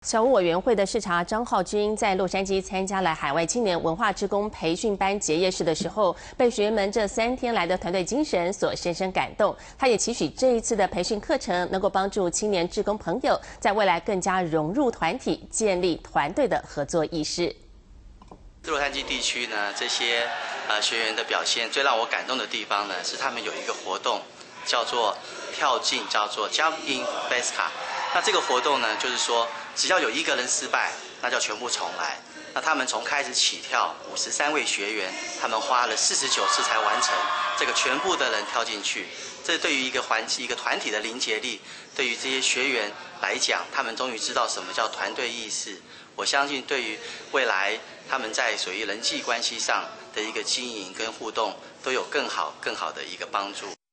侨务委员会的视察张浩钧在洛杉矶参加了海外青年文化志工培训班结业式的时候，被学员们这3天来的团队精神所深深感动。他也期许这一次的培训课程能够帮助青年志工朋友在未来更加融入团体，建立团队的合作意识。 洛杉矶地区呢，这些学员的表现最让我感动的地方呢，是他们有一个活动叫做跳进，叫做 Jump in Pesca。那这个活动呢，就是说，只要有一个人失败，那就全部重来。那他们从开始起跳，53位学员，他们花了49次才完成这个全部的人跳进去。这对于一个团体的凝结力，对于这些学员来讲，他们终于知道什么叫团队意识。我相信，对于未来他们在属于人际关系上的一个经营跟互动，都有更好的一个帮助。